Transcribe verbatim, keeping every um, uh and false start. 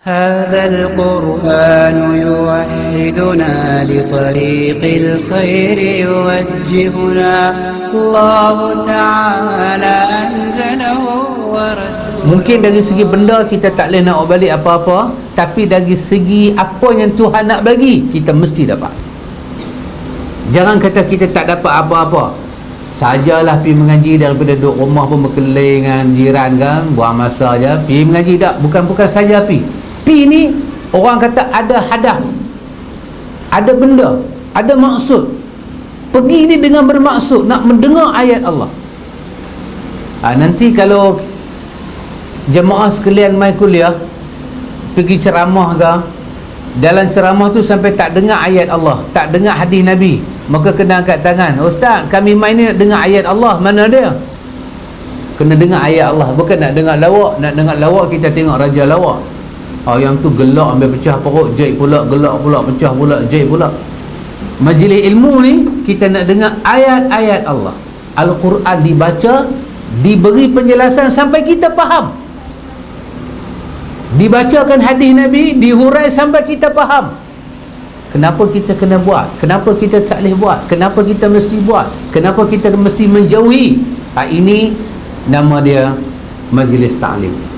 هذا القرآن يوحدنا لطريق الخير يوجهنا الله تعالى أنزله ورسوله. Mungkin dari segi benda kita tak boleh nak balik apa-apa, tapi dari segi apa yang Tuhan nak bagi, kita mesti dapat. Jangan kata kita tak dapat apa-apa, sajalah pergi mengaji daripada duduk rumah pun berkeliling dengan jiran kan, buang masa je. Pergi mengaji tak, bukan-bukan saja pergi. Pergi ni orang kata ada hadaf, ada benda, ada maksud. Pergi ni dengan bermaksud nak mendengar ayat Allah. Ha, nanti kalau jemaah sekalian mai kuliah, pergi ceramah ke, dalam ceramah tu sampai tak dengar ayat Allah, tak dengar hadis Nabi, maka kena angkat tangan. Ustaz, kami mai ni nak dengar ayat Allah. Mana dia? Kena dengar ayat Allah, bukan nak dengar lawak. Nak dengar lawak kita tengok raja lawak. Oh, yang tu gelak sampai pecah perut, jahit pula, gelak pula, pecah pula, jahit pula. Majlis ilmu ni kita nak dengar ayat-ayat Allah. Al-Quran dibaca, diberi penjelasan sampai kita faham. Dibacakan hadis Nabi, dihurai sampai kita faham. Kenapa kita kena buat? Kenapa kita tak boleh buat? Kenapa kita mesti buat? Kenapa kita mesti menjauhi? Ha, ini nama dia majlis ta'lim.